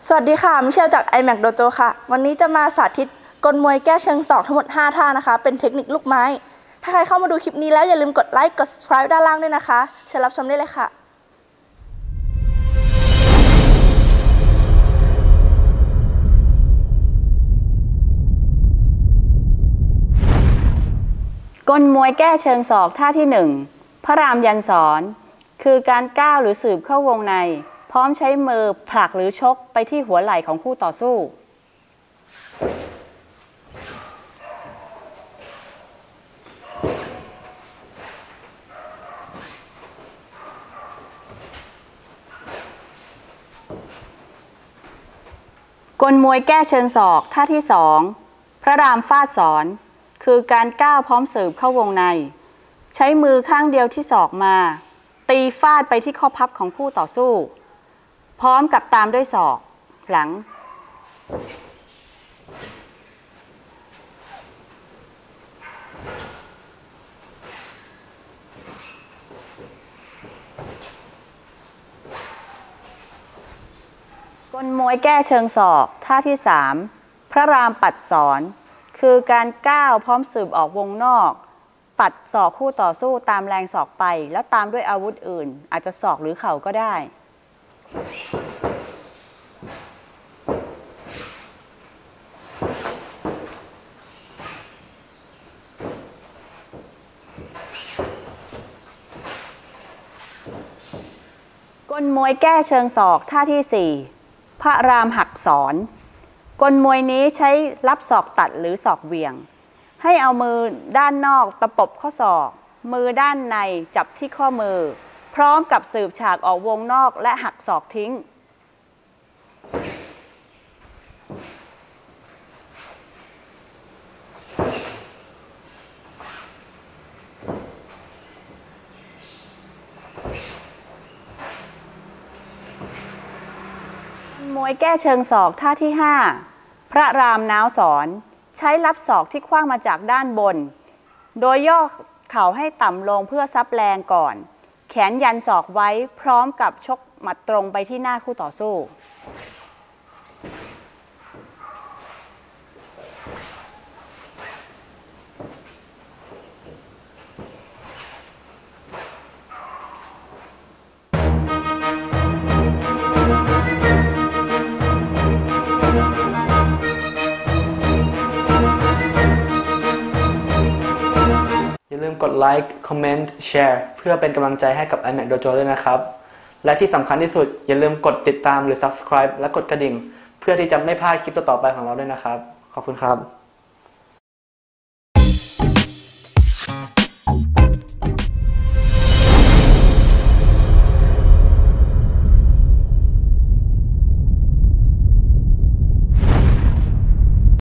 สวัสดีค่ะมิเชลจาก iMac Dojo ค่ะวันนี้จะมาสาธิตกลมวยแก้เชิงศอกทั้งหมด5ท่านะคะเป็นเทคนิคลูกไม้ถ้าใครเข้ามาดูคลิปนี้แล้วอย่าลืมกดไลค์กด subscribe ด้านล่างด้วยนะคะเชิญรับชมได้เลยค่ะกลมวยแก้เชิงศอกท่าที่1พระรามยันสอนคือการก้าวหรือสืบเข้าวงในพร้อมใช้มือผลักหรือชกไปที่หัวไหล่ของคู่ต่อสู้กลมวยแก้เชิงศอกท่าที่2พระรามฟาดสอนคือการก้าวพร้อมสืบเข้าวงในใช้มือข้างเดียวที่ศอกมาตีฟาดไปที่ข้อพับของคู่ต่อสู้พร้อมกับตามด้วยศอกหลังกลมวยแก้เชิงศอกท่าที่3พระรามปัดสอนคือการก้าวพร้อมสืบออกวงนอกปัดศอกคู่ต่อสู้ตามแรงศอกไปแล้วตามด้วยอาวุธอื่นอาจจะศอกหรือเข่าก็ได้กลมวยแก้เชิงศอกท่าที่4พระรามหักสอนกลมวยนี้ใช้รับศอกตัดหรือศอกเหวี่ยงให้เอามือด้านนอกตะปบข้อศอกมือด้านในจับที่ข้อมือพร้อมกับสืบฉากออกวงนอกและหักศอกทิ้งมวยแก้เชิงศอกท่าที่5พระรามน้าวสอนใช้รับศอกที่คว้างมาจากด้านบนโดยย่อเข่าให้ต่ำลงเพื่อซับแรงก่อนแขนยันศอกไว้พร้อมกับชกหมัดตรงไปที่หน้าคู่ต่อสู้อย่าลืมกดไลค์ คอมเมนต์ แชร์เพื่อเป็นกำลังใจให้กับ iMac Dojo ด้วยนะครับและที่สำคัญที่สุดอย่าลืมกดติดตามหรือ Subscribe และกดกระดิ่งเพื่อที่จะไม่พลาดคลิปต่อๆไปของเราด้วยนะครับขอบคุณครับ